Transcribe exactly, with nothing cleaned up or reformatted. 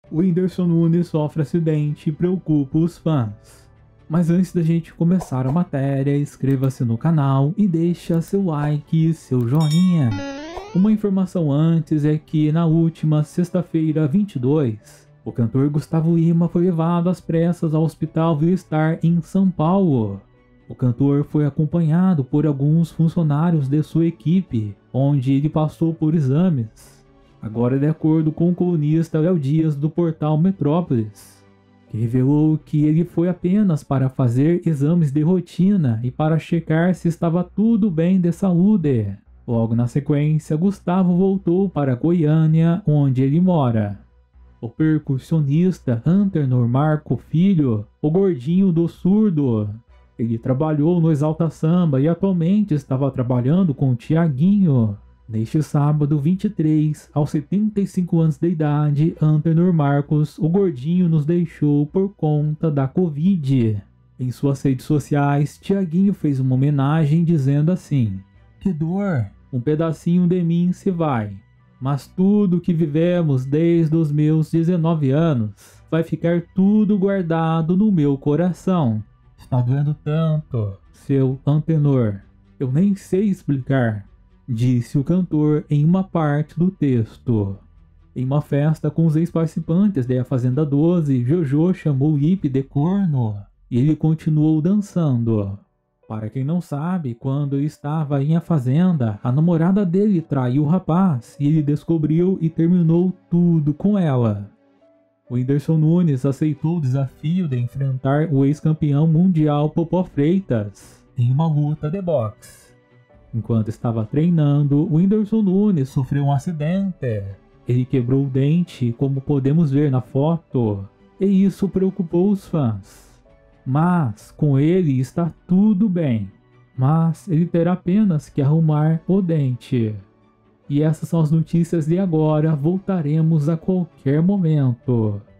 O Whindersson Nunes sofre acidente e preocupa os fãs. Mas antes da gente começar a matéria, inscreva-se no canal e deixa seu like e seu joinha. Uma informação antes é que na última sexta-feira vinte e dois, o cantor Gustavo Lima foi levado às pressas ao Hospital Vila-Star em São Paulo. O cantor foi acompanhado por alguns funcionários de sua equipe, onde ele passou por exames. Agora, de acordo com o colunista Léo Dias do portal Metrópolis, que revelou que ele foi apenas para fazer exames de rotina e para checar se estava tudo bem de saúde. Logo na sequência, Gustavo voltou para Goiânia, onde ele mora. O percussionista Antenor Marco Filho, o gordinho do surdo. Ele trabalhou no Exalta Samba e atualmente estava trabalhando com o Tiaguinho. Neste sábado vinte e três, aos setenta e cinco anos de idade, Antenor Marcos, o gordinho, nos deixou por conta da Covid. Em suas redes sociais, Tiaguinho fez uma homenagem dizendo assim: "Que dor, um pedacinho de mim se vai, mas tudo que vivemos desde os meus dezenove anos vai ficar tudo guardado no meu coração. Está doendo tanto, seu Antenor, eu nem sei explicar", disse o cantor em uma parte do texto. Em uma festa com os ex-participantes da Fazenda doze, Jojo chamou o Ipe de corno e ele continuou dançando. Para quem não sabe, quando ele estava em A Fazenda, a namorada dele traiu o rapaz e ele descobriu e terminou tudo com ela. O Whindersson Nunes aceitou o desafio de enfrentar o ex-campeão mundial Popó Freitas em uma luta de boxe. Enquanto estava treinando, o Whindersson Nunes sofreu um acidente. Ele quebrou o dente, como podemos ver na foto, e isso preocupou os fãs. Mas com ele está tudo bem, mas ele terá apenas que arrumar o dente. E essas são as notícias de agora, voltaremos a qualquer momento.